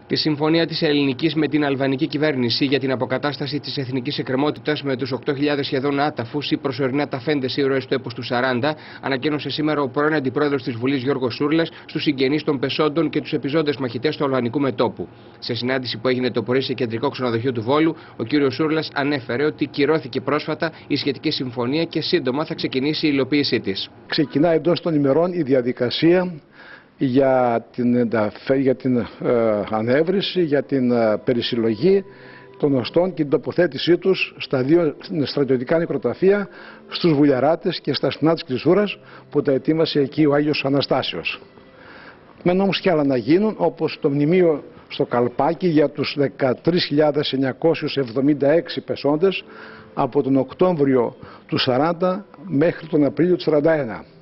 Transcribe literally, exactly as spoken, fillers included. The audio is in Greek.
Τη συμφωνία της ελληνικής με την αλβανική κυβέρνηση για την αποκατάσταση της εθνικής εκκρεμότητας με τους οκτώ χιλιάδες σχεδόν άταφους ή προσωρινά ταφέντες ήρωες του έπους του σαράντα, ανακοίνωσε σήμερα ο πρώην Αντιπρόεδρος της Βουλής Γιώργος Σούρλας στους συγγενείς των πεσόντων και τους επιζώντες μαχητές του αλβανικού μετώπου. Σε συνάντηση που έγινε το πρωί σε κεντρικό ξενοδοχείο του Βόλου, ο κ. Σούρλας ανέφερε ότι κυρώθηκε πρόσφατα η σχετική συμφωνία και σύντομα θα ξεκινήσει η υλοποίησή της. Ξεκινά εντός των ημερών η διαδικασία για την, για την ε, ανέβρεση, για την ε, περισυλλογή των οστών και την τοποθέτησή τους στα δύο στρατιωτικά νεκροταφεία, στους Βουλιαράτες και στα Στενά της Κλεισούρας, που τα ετοίμασε εκεί ο Άγιος Αναστάσιος. Μένουν όμως και άλλα να γίνουν, όπως το μνημείο στο Καλπάκι για τους δεκατρείς χιλιάδες εννιακόσιους εβδομήντα έξι πεσόντες από τον Οκτώβριο του σαράντα μέχρι τον Απρίλιο του σαράντα ένα.